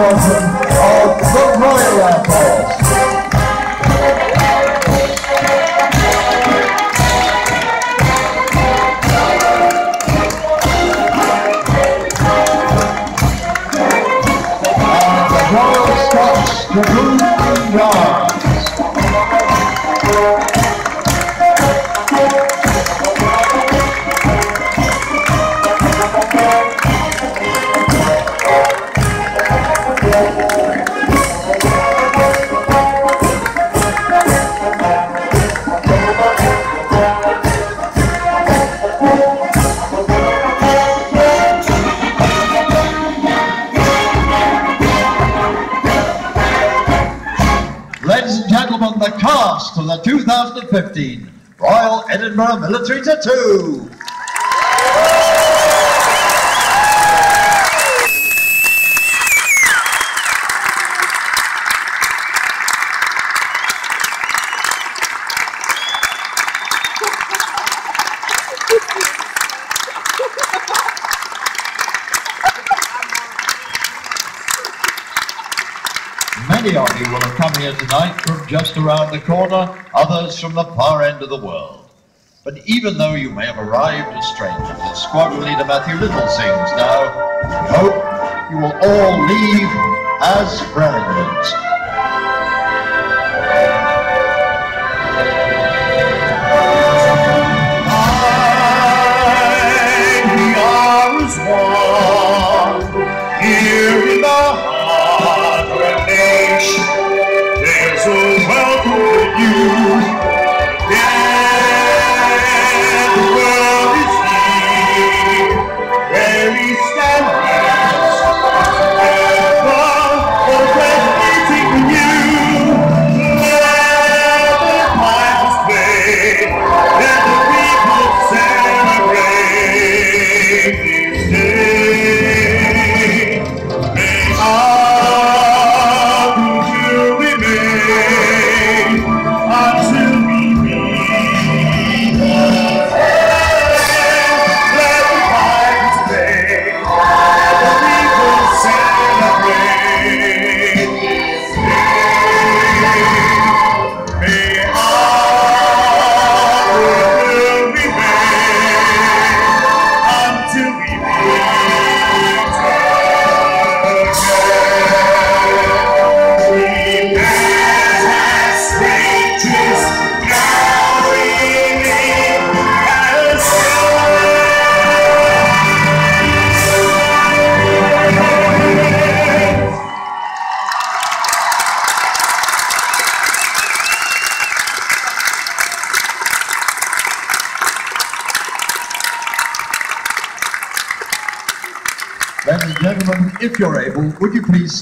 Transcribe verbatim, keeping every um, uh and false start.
squadron of the Royal Air Force. Royal Scots Dragoon Guards. Ladies and gentlemen, the cast of the two thousand fifteen Royal Edinburgh Military Tattoo. Many of you will have come here tonight from just around the corner, others from the far end of the world. But even though you may have arrived as strangers, as squadron leader Matthew Little sings now, we hope you will all leave as friends. We are as one here in the heart of a nation. There's a welcome for you. Yeah, the world is here, where we stand forever, always waiting for you. Let the pipes play, let the people celebrate this day. May our goodwill remain until we meet again. Let the pipes play, let the people celebrate this day. May our goodwill remain until we meet again. We met as strangers, now we live as friends. Ladies and gentlemen, if you're able, would you please